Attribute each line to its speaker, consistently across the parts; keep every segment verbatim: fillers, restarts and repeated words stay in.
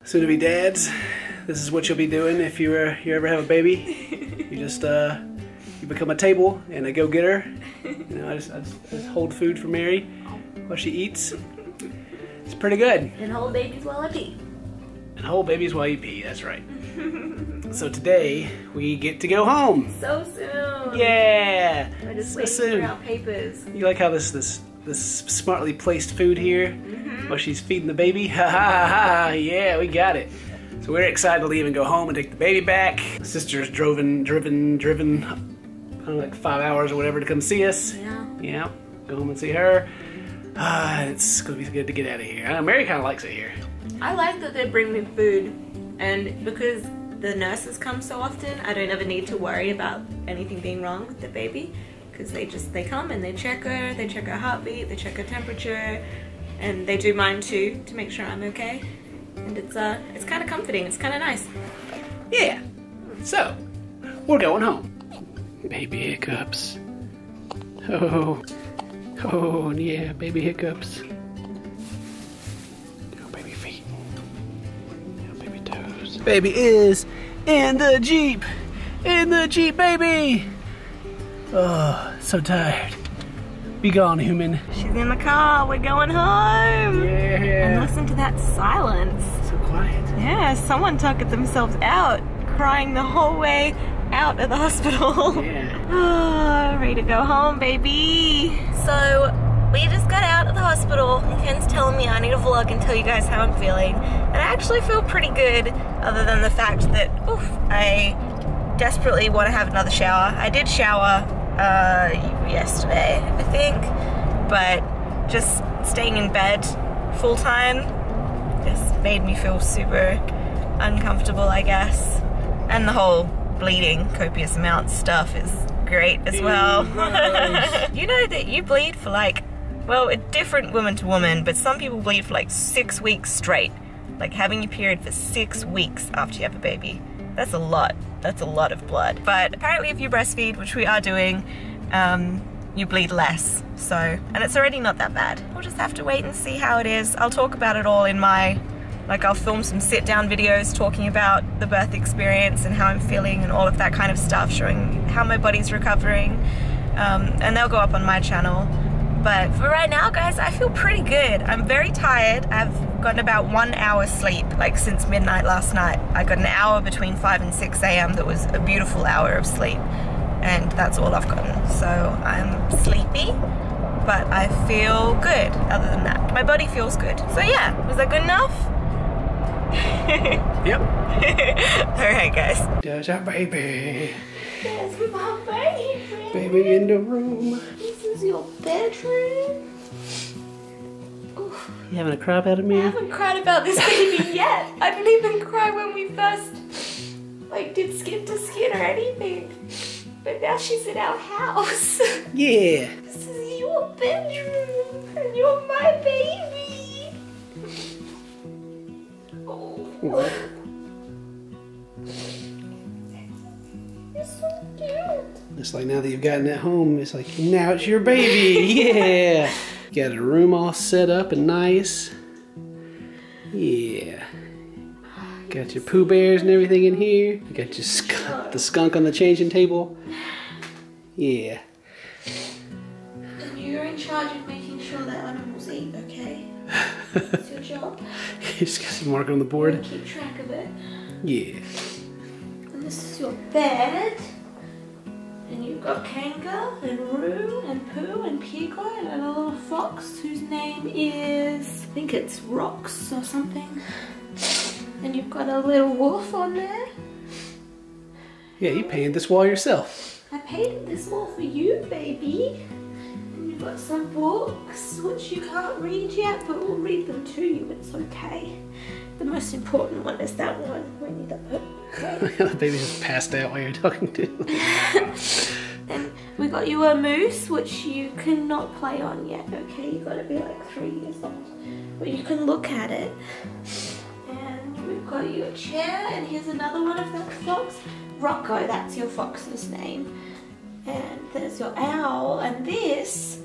Speaker 1: Soon-to-be dads, this is what you'll be doing if you, uh, you ever have a baby. You just uh, you become a table and a go-getter. You know, I just, I, just, I just hold food for Mary while she eats. It's pretty good.
Speaker 2: And hold babies while I pee.
Speaker 1: And hold babies while you pee, that's right. So today, we get to go home.
Speaker 2: So soon.
Speaker 1: Yeah.
Speaker 2: I just
Speaker 1: so
Speaker 2: waiting
Speaker 1: soon.
Speaker 2: for our papers.
Speaker 1: You like how this this this smartly placed food here
Speaker 2: Mm-hmm.
Speaker 1: while she's feeding the baby? Ha ha ha ha! Yeah, we got it. So we're excited to leave and go home and take the baby back. Sister's driven, driven, driven, I don't know, like five hours or whatever to come see us.
Speaker 2: Yeah.
Speaker 1: Yeah. Go home and see her. Ah, it's gonna be good to get out of here. I know Mary kind of likes it here.
Speaker 2: I like that they bring me food, and because the nurses come so often, I don't ever need to worry about anything being wrong with the baby, because they just they come and they check her, they check her heartbeat, they check her temperature, and they do mine too to make sure I'm okay. And it's uh it's kind of comforting. It's kind of nice.
Speaker 1: Yeah. So we're going home. Baby hiccups. Oh, oh yeah, baby hiccups. Baby is in the Jeep. In the Jeep, baby. Oh, so tired. Be gone, human.
Speaker 2: She's in the car. We're going home.
Speaker 1: Yeah.
Speaker 2: And listen to that silence.
Speaker 1: So quiet.
Speaker 2: Yeah, someone took it themselves out, crying the whole way out of the hospital.
Speaker 1: Yeah.
Speaker 2: Oh, ready to go home, baby. So we just got out of the hospital, and Ken's telling me I need a vlog and tell you guys how I'm feeling. And I actually feel pretty good, other than the fact that, oof, I desperately want to have another shower. I did shower uh, yesterday, I think, but just staying in bed full time just made me feel super uncomfortable, I guess. And the whole bleeding copious amount stuff is great as well. You know that you bleed for like, well, a different woman to woman, but some people bleed for like six weeks straight. Like having your period for six weeks after you have a baby. That's a lot. That's a lot of blood. But apparently if you breastfeed, which we are doing, um, you bleed less. So, and it's already not that bad. We'll just have to wait and see how it is. I'll talk about it all in my, like I'll film some sit down videos talking about the birth experience and how I'm feeling and all of that kind of stuff, showing how my body's recovering. Um, and they'll go up on my channel. But for right now, guys, I feel pretty good. I'm very tired. I've gotten about one hour sleep, like since midnight last night. I got an hour between five and six A M that was a beautiful hour of sleep. And that's all I've gotten. So I'm sleepy, but I feel good other than that. My body feels good. So yeah, was that good enough?
Speaker 1: Yep.
Speaker 2: Alright, guys.
Speaker 1: There's our baby.
Speaker 2: There's my baby.
Speaker 1: Baby in the room.
Speaker 2: This is your bedroom. Oof.
Speaker 1: You having a cry about it,
Speaker 2: I
Speaker 1: man?
Speaker 2: haven't cried about this baby yet. I didn't even cry when we first like did skin to skin or anything. But now she's in our house.
Speaker 1: Yeah.
Speaker 2: This is your bedroom. And you're my baby. Oh. You're so cute.
Speaker 1: It's like now that you've gotten it home, it's like now it's your baby. Yeah. Got a room all set up and nice. Yeah. Got your Pooh Bears and everything in here. You got your skunk, the skunk on the changing table. Yeah.
Speaker 2: And you're in charge of making sure that animals eat, okay? That's your job.
Speaker 1: You just got some mark on the board.
Speaker 2: Keep track of it.
Speaker 1: Yeah.
Speaker 2: And this is your bed. And you've got Kanga and Roo and Pooh and Piglet and a little fox whose name is, I think it's Rox or something. And you've got a little wolf on there.
Speaker 1: Yeah, you painted this wall yourself.
Speaker 2: I painted this wall for you, baby. And you've got some books which you can't read yet, but we'll read them to you. It's okay. The most important one is that one. We need a book. Okay.
Speaker 1: The baby just passed out while you're talking to.
Speaker 2: And we got you a moose, which you cannot play on yet, okay? You gotta be like three years old. But you can look at it. And we've got you a chair, and here's another one of that fox. Rocco, that's your fox's name. And there's your owl, and this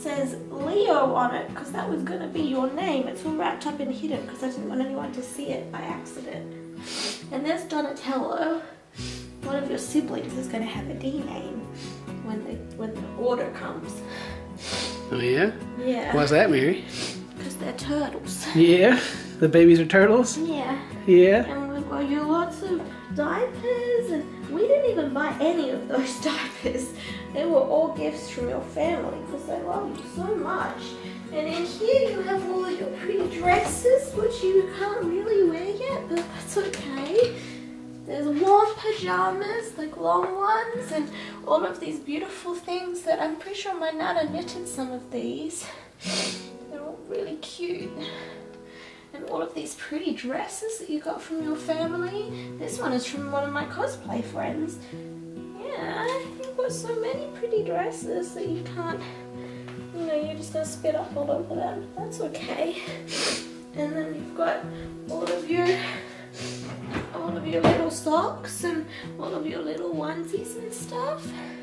Speaker 2: says Leo on it because that was going to be your name. It's all wrapped up and hidden because I didn't want anyone to see it by accident. And there's Donatello. One of your siblings is going to have a D name when the, when the order comes.
Speaker 1: Oh yeah?
Speaker 2: Yeah.
Speaker 1: Why's that, Mary?
Speaker 2: Because they're turtles.
Speaker 1: Yeah? The babies are turtles?
Speaker 2: Yeah.
Speaker 1: Yeah?
Speaker 2: And we've got you lots of diapers, and we didn't even buy any of those diapers. They were all gifts from your family because they love you so much. And in here you have all of your pretty dresses, which you can't really wear yet, but that's okay. There's warm pajamas, like long ones, and all of these beautiful things that I'm pretty sure my nana knitted some of these. They're all really cute. And all of these pretty dresses that you got from your family. This one is from one of my cosplay friends. Yeah, you've got so many pretty dresses that you can't, you know, you're just gonna spit up all over them. That's okay. And then you've got all of your all of your little socks and all of your little onesies and stuff.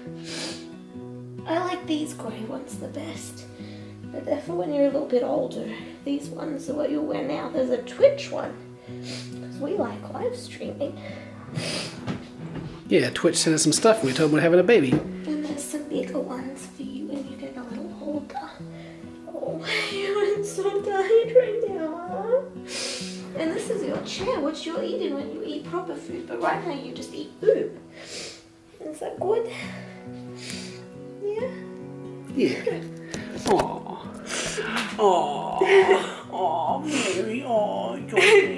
Speaker 2: I like these grey ones the best. But they're for when you're a little bit older. These ones are what you'll wear now. There's a Twitch one, because we like live streaming.
Speaker 1: Yeah, Twitch sent us some stuff and we told them we're having a baby.
Speaker 2: And there's some bigger ones for you when you get a little older. Oh, you are so tired right now, huh? And this is your chair, which you're eating when you eat proper food, but right now you just eat boob. Is that good? Yeah?
Speaker 1: Yeah. Aww. Aww. Aww, Mary. Aww.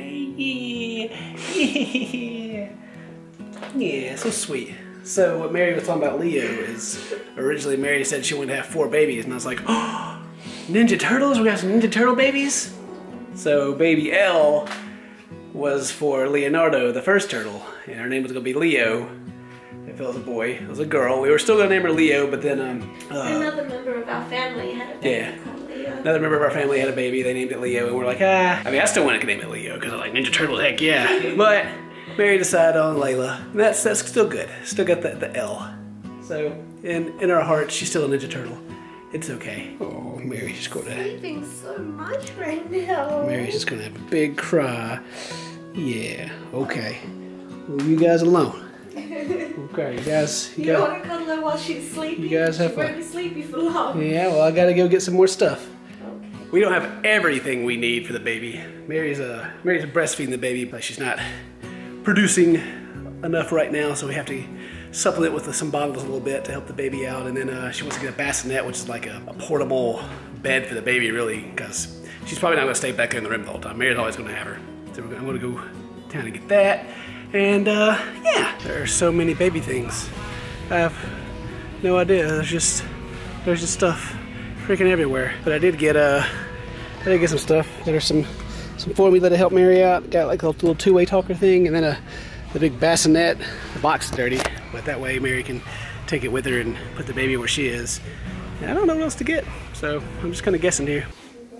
Speaker 1: Yeah. Yeah. Yeah, so sweet. So what Mary was talking about Leo is originally Mary said she wanted to have four babies, and I was like, oh, Ninja Turtles? We got some Ninja Turtle babies? So baby L was for Leonardo, the first turtle, and her name was gonna be Leo. If it was a boy, it was a girl. We were still gonna name her Leo, but then um, uh,
Speaker 2: another member of our family had a baby
Speaker 1: yeah.
Speaker 2: called Leo.
Speaker 1: Another member of our family had a baby. They named it Leo, and we're like, ah. I mean, I still wanted to name it Leo because I like Ninja Turtle. Heck yeah! But Mary decided on Layla. And that's that's still good. Still got the the L. So in in our hearts, she's still a Ninja Turtle. It's okay. Oh, Mary's just gonna
Speaker 2: sleeping so much right now.
Speaker 1: Mary's just gonna have a big cry. Yeah. Okay. Leave you guys alone. Okay, you guys. You,
Speaker 2: you
Speaker 1: guys,
Speaker 2: want to cuddle her while she's sleeping?
Speaker 1: You guys have
Speaker 2: she
Speaker 1: fun.
Speaker 2: won't be sleepy for long.
Speaker 1: Yeah. Well, I gotta go get some more stuff.
Speaker 2: Okay.
Speaker 1: We don't have everything we need for the baby. Mary's uh Mary's breastfeeding the baby, but she's not producing enough right now, so we have to supplement with some bottles a little bit to help the baby out. And then uh, she wants to get a bassinet, which is like a, a portable bed for the baby, really, because she's probably not going to stay back there in the room the whole time. Mary's always going to have her. So we're, I'm going to go down and get that. And uh, yeah, there are so many baby things. I have no idea. There's just there's just stuff freaking everywhere. But I did get uh, I did get some stuff. There's some some formula to help Mary out. Got like a little two-way talker thing, and then a the big bassinet. The box is dirty, but that way Mary can take it with her and put the baby where she is. And I don't know what else to get, so I'm just kind of guessing here.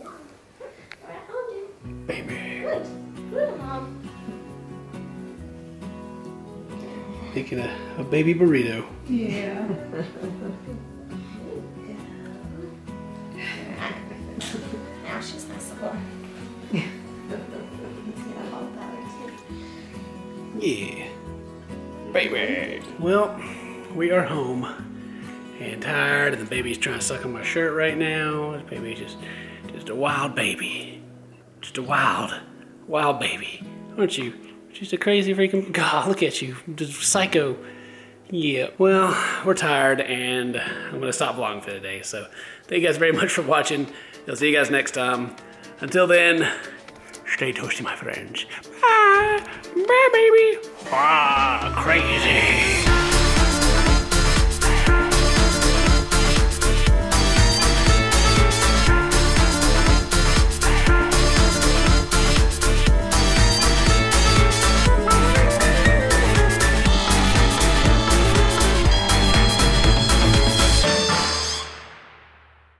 Speaker 1: Baby.
Speaker 2: Good. Good, Mom.
Speaker 1: Making a, a baby burrito.
Speaker 3: Yeah.
Speaker 2: Now she's nice to go.
Speaker 1: Yeah. Baby. Well, we are home and tired, and the baby's trying to suck on my shirt right now. This baby's just, just a wild baby. Just a wild, wild baby. Aren't you? Just a crazy freaking, God, look at you. Just psycho. Yeah, well, we're tired, and I'm gonna stop vlogging for the day. So thank you guys very much for watching. I'll see you guys next time. Until then, stay toasty, my friends. Bye. Bye, baby. Ah, crazy.